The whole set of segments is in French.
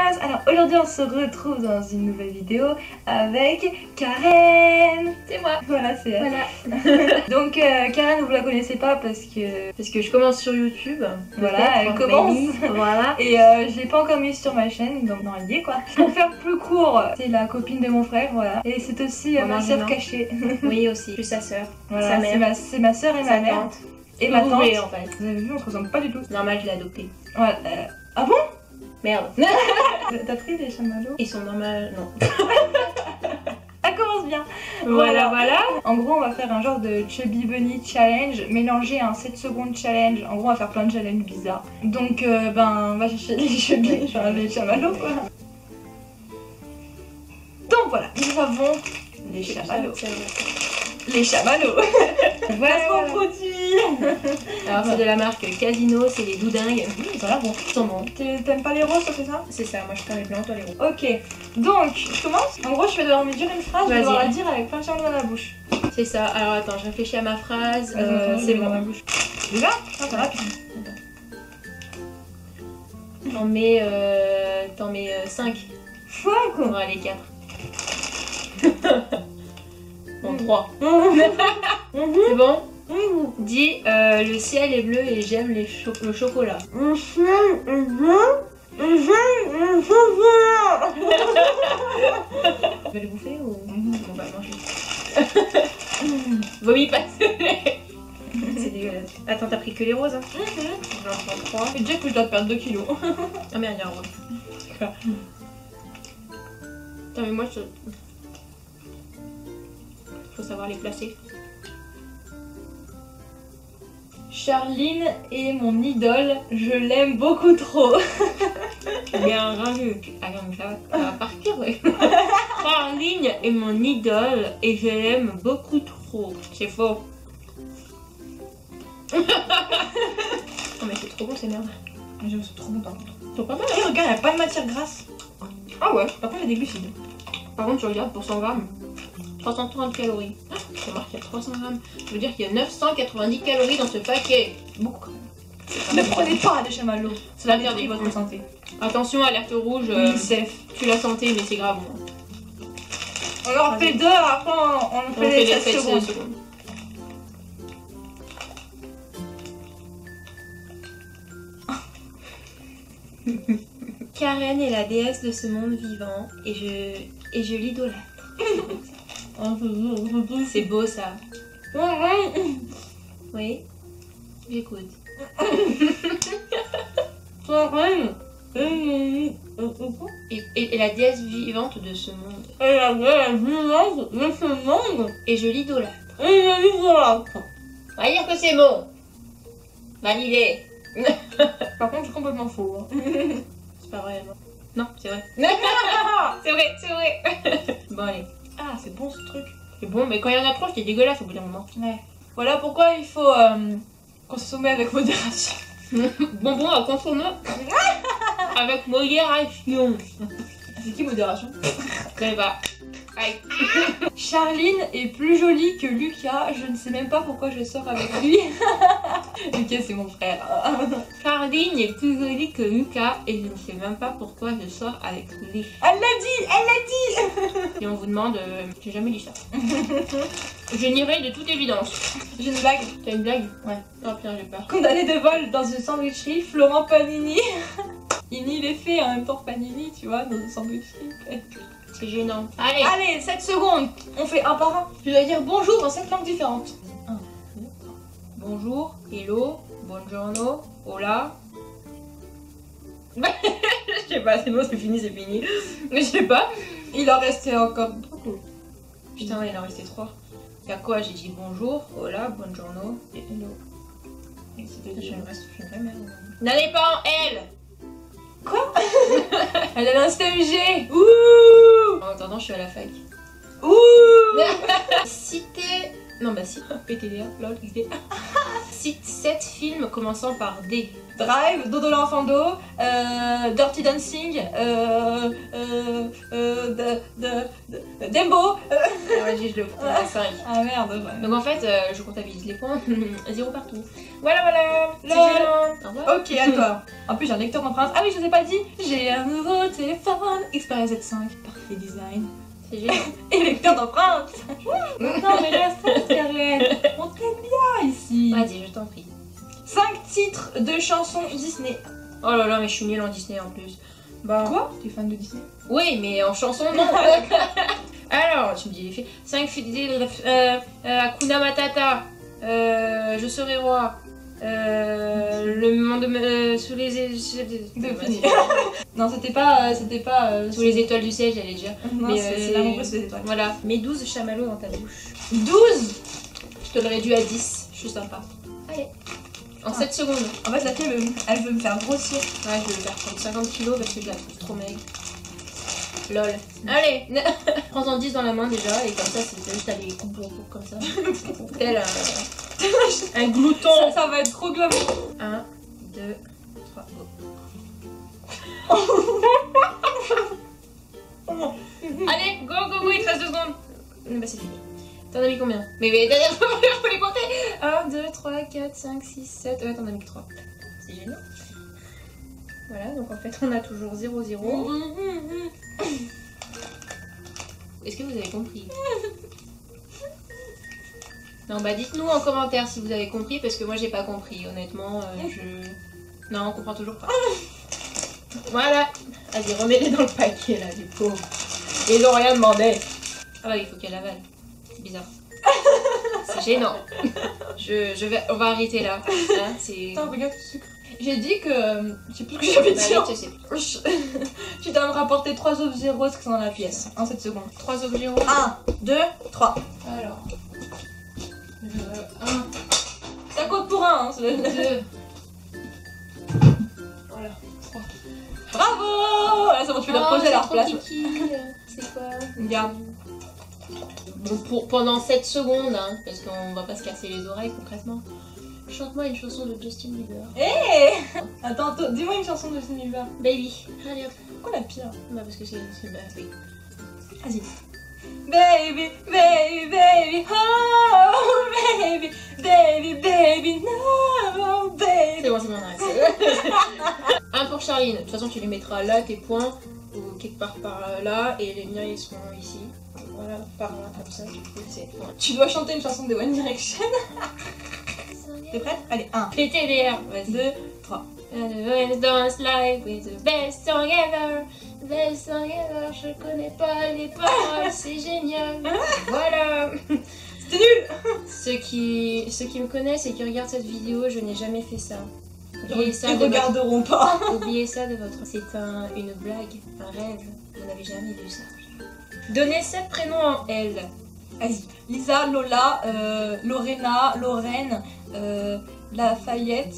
Hello. Alors aujourd'hui on se retrouve dans une nouvelle vidéo avec Karen. C'est moi. Voilà, c'est elle. Voilà. Donc Karen, vous la connaissez pas parce que je commence sur YouTube. Voilà, elle commence. Voilà. Et je l'ai pas encore mise sur ma chaîne, donc non, elle y est quoi. Pour faire plus court, c'est la copine de mon frère, voilà. Et c'est aussi ma soeur cachée. Oui aussi. Je suis sa soeur. Voilà, c'est ma soeur et ma mère. Et ma tante. En fait. Vous avez vu, on se ressemble pas du tout. Normal, je l'ai adopté. Ouais. Ah bon? Merde. T'as pris des chamallows? Ils sont normaux, non. Ça commence bien. Voilà. En gros, on va faire un genre de Chubby Bunny challenge mélangé à un 7 secondes challenge. En gros, on va faire plein de challenges bizarres. Donc, on va chercher les chubby, enfin les chamallows quoi. Donc voilà, nous avons les chamallows. Les chamallows. Voilà mon produit. Alors c'est de la marque Casino, c'est les doudingues. Voilà, bon, Ils sont bons. T'aimes pas les roses, ça fait ça? C'est ça, moi je prends les blancs, toi les rouges. Ok, donc je commence. En gros, je vais devoir me dire une phrase, je vais devoir la dire avec plein de chamallows dans la bouche. C'est ça, alors attends, je réfléchis à ma phrase. C'est bon. Dans la bouche. Déjà? Ça va rapide. T'en mets 5. Fuck. On va aller 4. Bon, 3. C'est bon? Dis, le ciel est bleu et j'aime le chocolat. Le ciel est bleu et j'aime le chocolat. Tu vas le bouffer ou on va manger? Vomis pas. C'est dégueulasse. Attends, t'as pris que les roses hein? J'en prends 3. Et déjà que je dois perdre 2 kilos. Ah merde, il y a un rose. Attends, mais moi je... Faut savoir les placer. Charline est mon idole, je l'aime beaucoup trop. Bien ravi. Attends, ça va partir, ouais. Charline est mon idole et je l'aime beaucoup trop. C'est faux. Oh mais c'est trop bon ces merdes. C'est trop bon par contre. C'est pas mal. Et regarde, il n'y a pas de matière grasse. Ah ouais. Par contre, il y a des glucides. Par contre, tu regardes pour 100 grammes. 330 calories. C'est marqué à 300 grammes. Ça veut dire qu'il y a 990 calories dans ce paquet. Beaucoup quand même. Ne prenez pas des chamallows. C'est la merde de votre santé. Attention, alerte rouge. Oui, safe. Tu la santé, mais c'est grave. On leur fait 2, après on fait les 7 secondes. Karen est la déesse de ce monde vivant et je l'idolâtre. C'est beau ça. Oui, j'écoute. Et la déesse vivante de ce monde. Et la déesse vivante de ce monde. Et je l'idolâtre. Et je l'idolâtre. On va dire que c'est bon. Validé. Par contre, c'est complètement faux. Hein. C'est pas vrai. Non, c'est vrai. C'est vrai. Bon, allez. Ah, c'est bon ce truc. C'est bon, mais quand il y en a trop, c'est dégueulasse au bout d'un moment. Ouais. Voilà pourquoi il faut consommer avec modération. Bonbon à consommer avec modération. C'est qui modération? Je sais pas. Aïe. Charline est plus jolie que Lucas, je ne sais même pas pourquoi je sors avec lui. Lucas c'est mon frère. Charline est plus jolie que Lucas et je ne sais même pas pourquoi je sors avec lui. Elle l'a dit. Et on vous demande, j'ai jamais dit ça. Je nierai de toute évidence. J'ai une blague. T'as une blague? Ouais. Oh putain, j'ai peur. Condamné de vol dans une sandwicherie, Florent Panini. Il nie les faits en même temps Panini, tu vois, dans une sandwicherie. C'est gênant. Allez, 7 secondes. On fait un par un. Tu dois dire bonjour dans 7 langues différentes. 1, 2, 3. Bonjour, hello, buongiorno, hola. Je sais pas, c'est bon, c'est fini. Mais je sais pas. Il en restait encore beaucoup. Putain, il en restait 3. Et à quoi j'ai dit bonjour, hola, buongiorno et hello. Et c'était je suis une vraie merde. N'allez pas en L. Quoi? Elle a l'instamg. Ouh. En attendant, je suis à la fac. Ouh. Citez... Non bah si, PTDA, lol, XD. Cite 7 films commençant par D. Drive, Dodo l'Infando, Dirty Dancing, Dembo. Vas-y, je le compte à 5. Ah merde, ouais. Donc en fait, je comptabilise les points. 0 partout. Voilà, voilà. C'est Lol. gênant. Au revoir. Ok, à toi. En plus, j'ai un lecteur d'empreintes. Ah oui, je vous ai pas dit, j'ai un nouveau téléphone. Xperia Z5, parfait design. C'est gênant. Et lecteur d'empreintes. Non, mais reste, Karen. On t'aime bien ici. Vas-y, je t'en prie. 5 titres de chansons Disney. Oh là là, mais je suis nulle en Disney en plus. Bah. Quoi? Tu es fan de Disney? Oui, mais en chanson, non. Alors, tu me dis les filles. 5 filles. Hakuna Matata. Je serai roi. Le monde sous les Non, c'était pas sous les étoiles du ciel, j'allais dire. Non, mais c'est la rencontre des étoiles. Voilà, mets 12 chamallows dans ta bouche. 12. Je te le réduis à 10, je suis sympa. Allez. En 7 secondes. En fait, la fille, elle veut me faire grossir. Ouais, je vais le faire prendre 50 kilos parce que je la trouve trop maigre. Lol. Allez. Prends-en 10 dans la main déjà et comme ça, c'est juste aller comme ça. Tel un glouton. Ça va être trop glamour. 1, 2, 3, go. Allez, go, go, go, il te reste 2 secondes. Bah, c'est fini. T'en as mis combien? Mais derrière, faut les compter. 1, 2, 3, 4, 5, 6, 7. Ouais, t'en as mis que 3. C'est génial. Voilà, donc en fait, on a toujours 0, 0. Est-ce que vous avez compris? Non, bah dites-nous en commentaire si vous avez compris, parce que moi j'ai pas compris, honnêtement, Non, on comprend toujours pas. Voilà. Vas-y, remets-les dans le paquet, là, du pauvre. Ils ont rien demandé. Ah bah, il faut qu'elle avale. C'est bizarre. C'est gênant. On va arrêter là. Hein, c'est... Attends, regarde le sucre. J'ai dit que... je sais plus ce que j'avais dit. Bah, oui, tu dois me rapporter 3 objets roses qui sont dans la pièce. En 7 secondes. 3 objets roses. 1, 2, 3. Alors... 1, Ça compte pour 1, hein. 2... Voilà, 3. Bravo! Là, c'est bon, tu peux les reposer à leur place. C'est quoi? Regarde. Bon, pendant 7 secondes, hein, parce qu'on va pas se casser les oreilles concrètement. Chante-moi une chanson de Justin Bieber. Hé! Attends, dis-moi une chanson de Justin Bieber. Baby. Allez hop. Pourquoi la pire? Bah parce que c'est... Bah oui. Vas-y. Baby, baby, baby, oh, baby, baby, baby, no, baby. C'est bon, on arrête. Un pour Charline. De toute façon, tu lui mettras là tes points, ou quelque part par là, et les miens ils seront ici. Voilà, par là, comme ça, du coup, c'est... Tu dois chanter une chanson de One Direction. T'es prête? Allez, 1. Les TDR, vas-y. 2, 3. Dance like with the best song ever. Best song ever, je connais pas les paroles, c'est génial. Voilà. C'était nul. Ceux qui me connaissent et qui regardent cette vidéo, je n'ai jamais fait ça. Oubliez ça Ils de regarderont pas. Oubliez ça de votre... C'est une blague, un rêve. Vous n'avez jamais vu ça. Donnez 7 prénoms en L. Vas-y. Lisa, Lola, Lorena, Lorraine, Lafayette.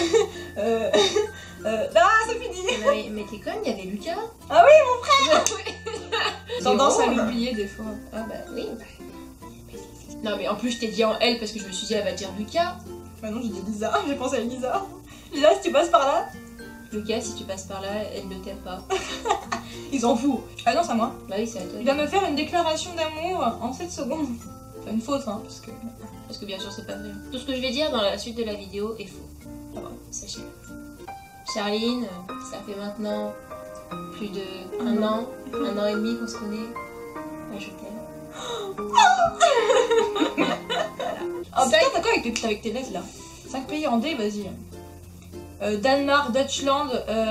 Ah, c'est fini. Mais t'es conne, il y avait Lucas. Ah oui, mon frère. Tendance à Zéro. l'oublier des fois. Ah bah oui. Non mais en plus je t'ai dit en L parce que je me suis dit elle va dire Lucas. Bah non, j'ai dit Lisa, j'ai pensé à Lisa. Lisa, si tu passes par là. Lucas, si tu passes par là, elle ne t'aime pas. Ils en foutent. Ah non, c'est à moi. Bah oui, c'est à toi. Il va me faire une déclaration d'amour en 7 secondes. Enfin, une fausse, hein, parce que bien sûr c'est pas vrai. Tout ce que je vais dire dans la suite de la vidéo est faux. Ah bon, sachez-le. Charline, ça fait maintenant plus de un an et demi qu'on se connaît. Ouais, je t'aime. Voilà. Ah putain, t'as quoi avec tes lettres là? 5 pays en D, vas-y. Danemark, Deutschland,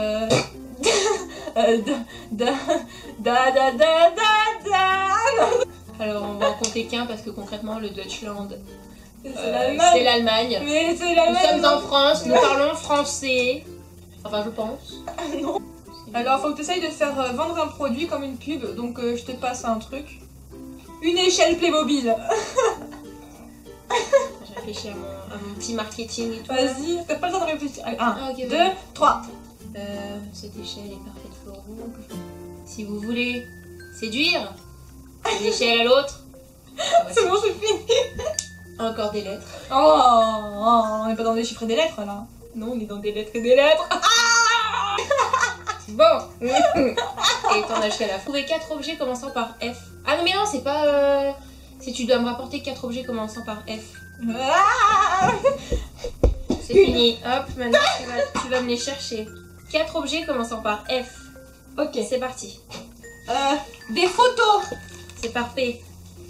Alors on va en compter qu'un parce que concrètement le Deutschland c'est l'Allemagne. Mais c'est Nous l'Allemagne. sommes en France, nous parlons français. Enfin je pense. Non. Alors faut que tu essayes de faire vendre un produit comme une pub, donc je te passe un truc. Une échelle Playmobil. Je réfléchis à mon petit marketing et tout. Vas-y, t'as pas le temps de réfléchir. Allez, 1, okay, 2, 3. Cette échelle est parfaite pour vous. Si vous voulez séduire d'une échelle à l'autre. C'est bon, c'est fini. Encore des lettres. Oh, on est pas dans les chiffres des lettres là. Non, on est dans des lettres et des lettres. Ah bon. Et t'en as jusqu'à la fin. Trouver 4 objets commençant par F. Ah non mais non, c'est pas... Si tu dois me rapporter 4 objets commençant par F. C'est fini. Hop, maintenant tu vas me les chercher. 4 objets commençant par F. Ok. C'est parti. Des photos. C'est par P.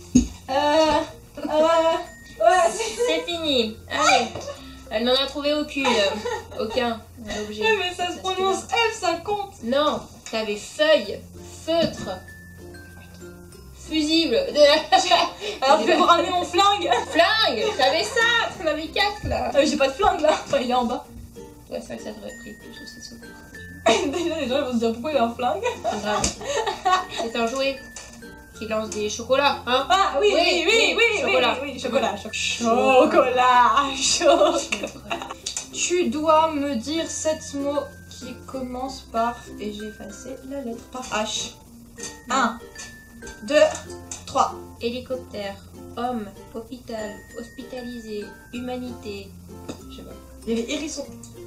Ouais, C'est fini. Allez. Elle n'en a trouvé aucune. Aucun objet. mais ça se prononce F, ça compte. Non, t'avais feuille, feutre, fusible. Alors je vais vous ramener mon flingue. Flingue. T'avais ça. T'en avais 4 là. J'ai pas de flingue là. Enfin, il est en bas. Ouais, c'est vrai que ça t'aurait pris plus aussi ça. Déjà, les gens ils vont se dire pourquoi il a un flingue. C'est grave. C'est un jouet qui lance des chocolats, hein. Ah oui, chocolat. Chocolat. Tu dois me dire 7 mots qui commencent par... Et j'ai effacé la lettre par H. 1, 2, 3. Hélicoptère, homme, hôpital, hospitalisé, humanité. Je sais pas. Il y avait hérisson.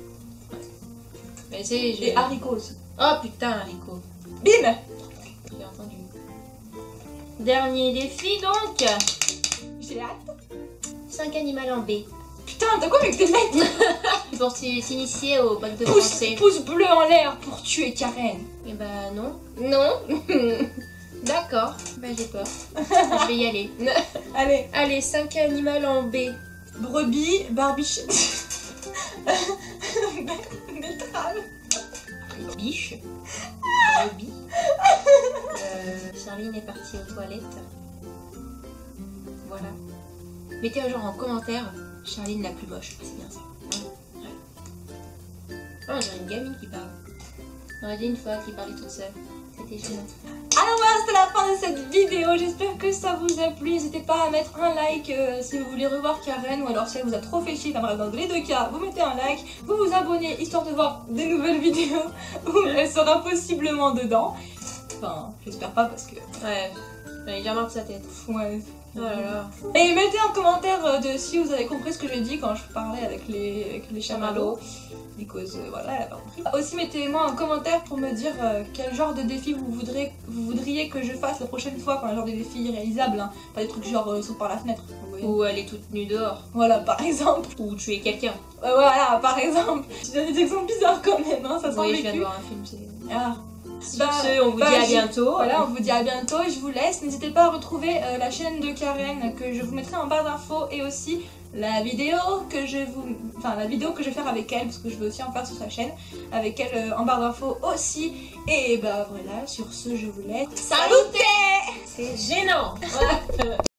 Mais c'est... Et haricots aussi. Oh putain, haricot. Bim. J'ai entendu. Dernier défi donc. J'ai hâte. 5 animaux en B. Putain, t'as quoi avec tes lettres? Pour s'initier au bac de français. Pouce bleu en l'air pour tuer Karen. Eh bah non. Non. D'accord. Bah j'ai peur. Je vais y aller. Allez. Allez, 5 animaux en B. Brebis, barbichette. Betterave. Biche. Brebis. Charline est partie aux toilettes. Voilà. Mettez un genre en commentaire Charline la plus moche. C'est bien ça. Ouais. Oh, j'ai une gamine qui parle. J'aurais dit une fois qui parlait toute seule. C'était gênant. Alors voilà, c'était la fin de cette vidéo. J'espère que ça vous a plu. N'hésitez pas à mettre un like si vous voulez revoir Karen, ou alors si elle vous a trop fait chier. Dans les deux cas, vous mettez un like, vous vous abonnez histoire de voir des nouvelles vidéos où elle sera possiblement dedans. Enfin, j'espère pas parce que... Ouais, j'en ai déjà marre de sa tête. Ouais. Oh là là. Et mettez en commentaire de si vous avez compris ce que j'ai dit quand je parlais avec les chamallows. Because voilà, elle a pas compris. Aussi mettez-moi un commentaire pour me dire quel genre de défi vous voudriez que je fasse la prochaine fois. Enfin, un genre de défi irréalisable, hein. Pas des trucs genre saut par la fenêtre. Ou elle est toute nue dehors. Voilà, par exemple. Ou tuer quelqu'un. Voilà, par exemple. Tu donnes des exemples bizarres quand même, hein, ça semble. Oui, je viens de voir un film. Ah. Sur ce, on vous dit à bientôt. Voilà, on vous dit à bientôt, je vous laisse. N'hésitez pas à retrouver la chaîne de Karen que je vous mettrai en barre d'infos, et aussi la vidéo que je vais faire avec elle, parce que je vais aussi en faire sur sa chaîne avec elle en barre d'infos aussi. Et bah voilà, sur ce, je vous laisse. Salutez. C'est gênant.